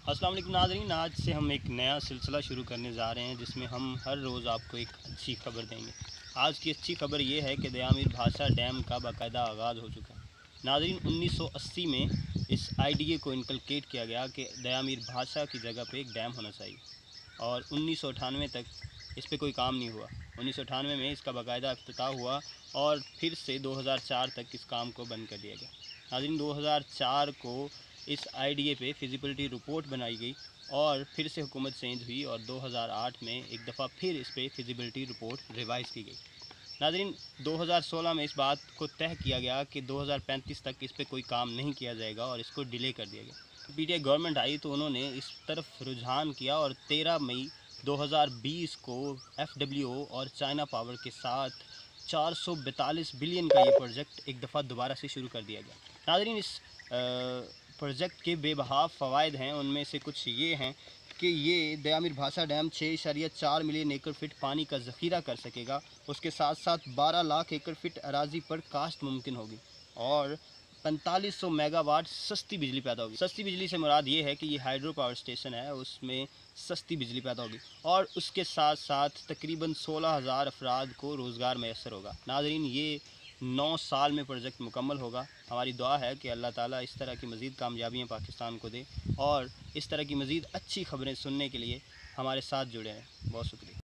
अस्सलाम वालेकुम नाज़रीन, आज से हम एक नया सिलसिला शुरू करने जा रहे हैं जिसमें हम हर रोज़ आपको एक अच्छी खबर देंगे। आज की अच्छी खबर ये है कि दयामीर भाषा डैम का बाकायदा आगाज़ हो चुका है। नाज़रीन, 1980 में इस आइडिया को इनकलकेट किया गया कि दयामीर भाषा की जगह पे एक डैम होना चाहिए और 1998 तक इस पे कोई काम नहीं हुआ। 1998 में इसका बाकायदा इफ्तिताह हुआ और फिर से 2004 तक इस काम को बंद कर दिया गया। नाज़रीन, 2004 को इस आइडिया पे फिजिबिलिटी रिपोर्ट बनाई गई और फिर से हुकूमत चेंज हुई और 2008 में एक दफ़ा फिर इस पे फिजिबिलिटी रिपोर्ट रिवाइज़ की गई। नाज़रीन, 2016 में इस बात को तय किया गया कि 2035 तक इस पे कोई काम नहीं किया जाएगा और इसको डिले कर दिया गया। पीटीआई गवर्नमेंट आई तो उन्होंने इस तरफ रुझान किया और 13 मई 2020 को FWO और चाइना पावर के साथ 442 बिलियन का ये प्रोजेक्ट एक दफ़ा दोबारा से शुरू कर दिया गया। नाज़रीन, इस प्रोजेक्ट के बेबहा फ़वाइद हैं, उनमें से कुछ ये हैं कि ये दयामीर भाषा डैम 6.4 मिलियन एकड़ फ़िट पानी का ज़ख़ीरा कर सकेगा। उसके साथ साथ 12 लाख एकड़ फ़िट अराज़ी पर काश्त मुमकिन होगी और 4500 मेगावाट सस्ती बिजली पैदा होगी। सस्ती बिजली से मुराद ये है कि ये हाइड्रो पावर स्टेशन है, उसमें सस्ती बिजली पैदा होगी और उसके साथ साथ तकरीबन 16,000 अफराद को रोज़गार मैसर होगा। नाज़रीन, ये 9 साल में प्रोजेक्ट मुकम्मल होगा। हमारी दुआ है कि अल्लाह ताला इस तरह की मज़ीद कामयाबियाँ पाकिस्तान को दे और इस तरह की मज़ीद अच्छी ख़बरें सुनने के लिए हमारे साथ जुड़े रहें। बहुत शुक्रिया।